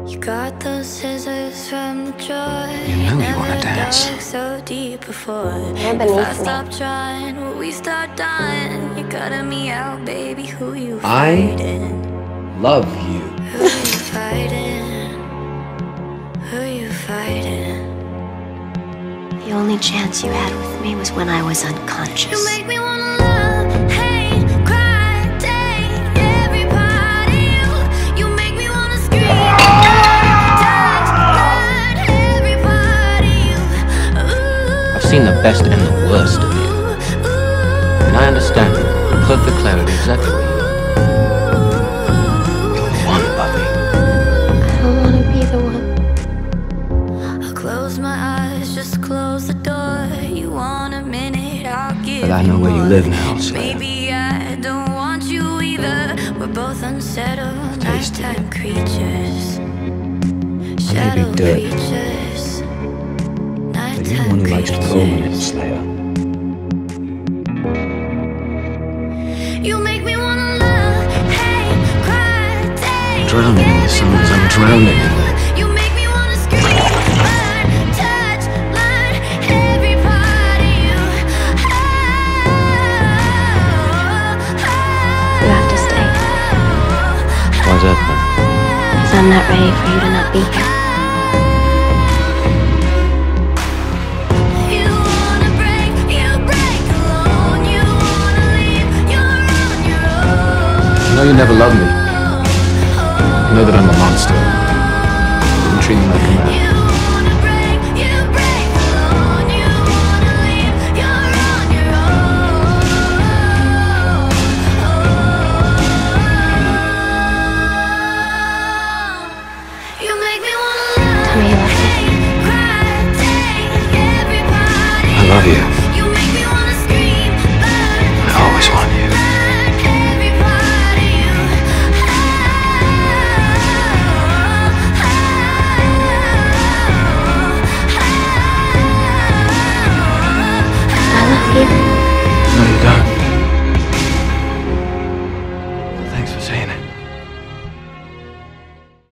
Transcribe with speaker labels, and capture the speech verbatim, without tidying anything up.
Speaker 1: You got those scissors from the drawer.
Speaker 2: You know you want to dance.
Speaker 1: So deep before.
Speaker 3: You're beneath
Speaker 1: if I
Speaker 3: me.
Speaker 1: stop trying, will we start dying? You're cutting me out, baby. Who you
Speaker 2: I
Speaker 1: fighting?
Speaker 2: love you.
Speaker 1: Who you fighting? Who you fighting?
Speaker 3: The only chance you had with me was when I was unconscious.
Speaker 1: You make me wanna love, hate, cry, take every part of you. You make me wanna scream, touch, hurt every part of you. Ooh,
Speaker 2: I've seen the best and the worst of you, and I understand with perfect clarity exactly what you are. You're the one, Buffy.
Speaker 3: I don't want to be the one.
Speaker 1: I'll close my eyes, just close the door. You want a minute, I'll give
Speaker 2: But I know
Speaker 1: you
Speaker 2: where you
Speaker 1: more.
Speaker 2: live now, so
Speaker 1: Maybe I don't want you either. We're both unsettled,
Speaker 2: Taste it.
Speaker 1: nighttime creatures,
Speaker 2: may
Speaker 1: shadow
Speaker 2: be dead,
Speaker 1: creatures,
Speaker 2: but you're the one
Speaker 1: nighttime
Speaker 2: who likes to call me a
Speaker 1: creatures.
Speaker 2: slayer.
Speaker 1: You make me wanna love, hate, cry, take
Speaker 2: Drowning in the songs, I'm drowning in them.
Speaker 1: You make me wanna scream, burn, touch, learn every part of you.
Speaker 3: You have to stay.
Speaker 2: Why's that then?
Speaker 3: Because I'm not ready for you to not be here.
Speaker 1: You wanna break, you break alone. You wanna leave, you're on your own.
Speaker 2: You know you never loved me. You know that I'm a monster. I'm treating you like a man.
Speaker 1: You wanna break, you break alone. You wanna leave, you're on your own. You make me wanna love,
Speaker 3: Tell me you love me.
Speaker 1: hate, cry, take every part of
Speaker 2: I love you.
Speaker 1: you. Make me wanna scream, burn,
Speaker 2: I always want you.
Speaker 1: learn every part of you.
Speaker 3: I love you.
Speaker 2: No, you don't.